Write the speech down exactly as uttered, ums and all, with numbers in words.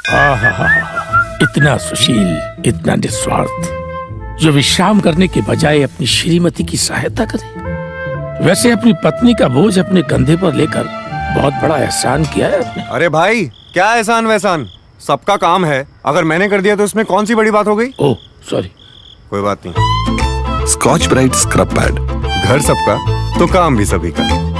इतना सुशील, इतना निस्वार्थ, जो विश्राम करने के बजाय अपनी श्रीमती की सहायता करे। वैसे अपनी पत्नी का बोझ अपने कंधे पर लेकर बहुत बड़ा एहसान किया है आपने। अरे भाई, क्या एहसान वैसान, सबका काम है। अगर मैंने कर दिया तो इसमें कौन सी बड़ी बात हो गई? Oh sorry. कोई बात नहीं। स्कॉच ब्राइट स्क्रब पैड, घर सबका तो काम भी सभी का।